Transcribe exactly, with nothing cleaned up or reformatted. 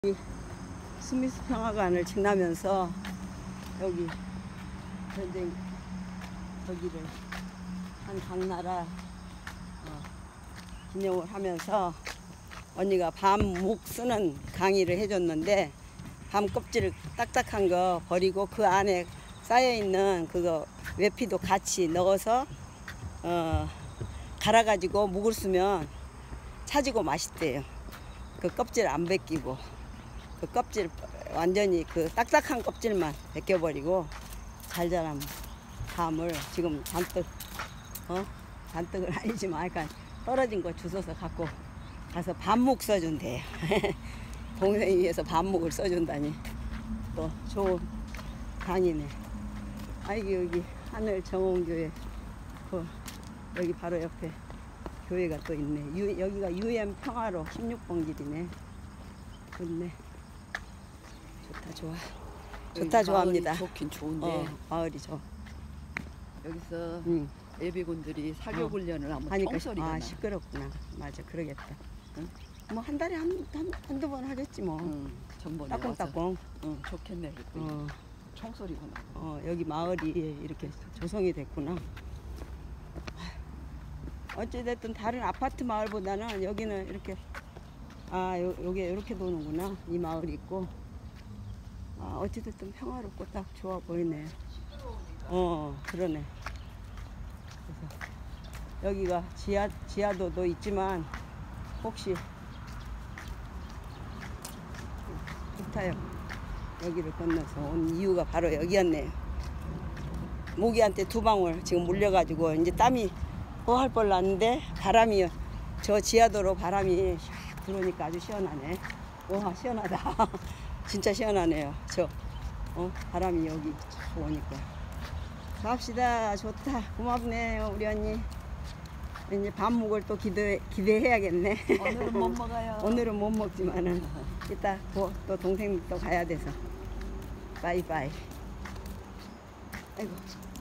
이 스미스 평화관을 지나면서 여기 전쟁 저기를 한 당나라 어, 기념을 하면서 언니가 밤묵 쓰는 강의를 해줬는데, 밤 껍질을 딱딱한 거 버리고 그 안에 쌓여있는 그거 외피도 같이 넣어서 어, 갈아가지고 묵을 쓰면 차지고 맛있대요. 그 껍질 안 벗기고 그 껍질 완전히 그 딱딱한 껍질만 벗겨버리고 잘 자란 밤을 지금 잔뜩 어 잔뜩은 아니지만 약간 떨어진 거 주워서 갖고 가서 밤묵 써준대요. 동생이 위해서 밤묵을 써준다니 또 좋은 강이네. 아이고, 여기 하늘 정원교회 그 여기 바로 옆에 교회가 또 있네. 유, 여기가 유엔 평화로 십육 번 길이네. 좋네. 좋다 좋아. 좋다 좋아합니다. 좋긴 좋은데 어, 마을이 좋아. 여기서 응. 예비군들이 사격 훈련을 하면 하니까 총소리가 아 나. 시끄럽구나. 맞아, 그러겠다. 응? 뭐 한 달에 한, 한, 한두 번 하겠지 뭐. 응, 전번에 따꽁따꽁. 응, 좋겠네. 그때 어, 총소리가 나. 어, 여기 마을이 이렇게 조성이 됐구나. 어찌됐든 다른 아파트 마을보다는 여기는 이렇게 아 요, 요게 이렇게 도는구나. 이 마을이 있고 아 어찌됐든 평화롭고 딱 좋아 보이네. 어 그러네. 그래서 여기가 지하, 지하도도 있지만 혹시 좋다요. 여기를 건너서 온 이유가 바로 여기였네요. 모기한테 두 방울 지금 물려가지고 이제 땀이 뽀할 뻔 났는데 바람이 저 지하도로 바람이 샥 들어오니까 아주 시원하네. 와 시원하다. 진짜 시원하네요. 저 어, 바람이 여기 쫙 오니까. 갑시다. 좋다. 고맙네 우리 언니. 이제 밥묵을 또 기대, 기대해야겠네. 오늘은 못 먹어요. 오늘은 못 먹지만은 이따 또, 또 동생 또 가야 돼서. 바이바이. 아이고.